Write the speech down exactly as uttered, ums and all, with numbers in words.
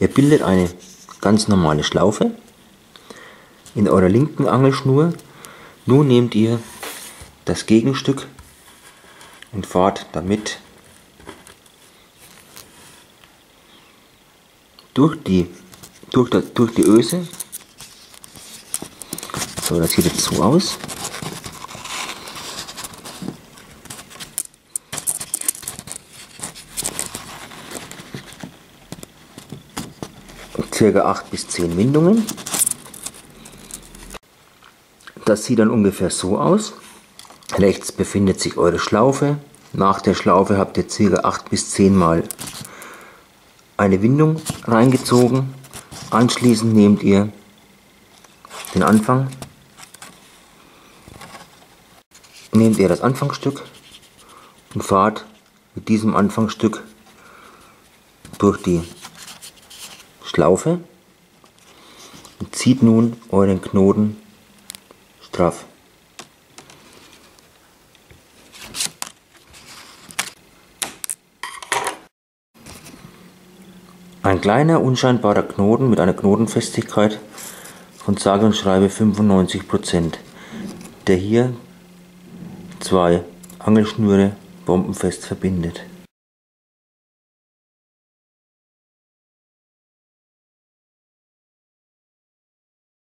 Ihr bildet eine ganz normale Schlaufe in eurer linken Angelschnur. Nun nehmt ihr das Gegenstück und fahrt damit durch die, durch, das, durch die Öse. So, das sieht jetzt so aus. Circa acht bis zehn Windungen. Das sieht dann ungefähr so aus. Rechts befindet sich eure Schlaufe. Nach der Schlaufe habt ihr circa acht bis zehn Mal eine Windung reingezogen. Anschließend nehmt ihr den Anfang, nehmt ihr das Anfangsstück und fahrt mit diesem Anfangsstück durch die Schlaufe und zieht nun euren Knoten straff. Ein kleiner unscheinbarer Knoten mit einer Knotenfestigkeit von sage und schreibe fünfundneunzig Prozent, der hier zwei Angelschnüre bombenfest verbindet.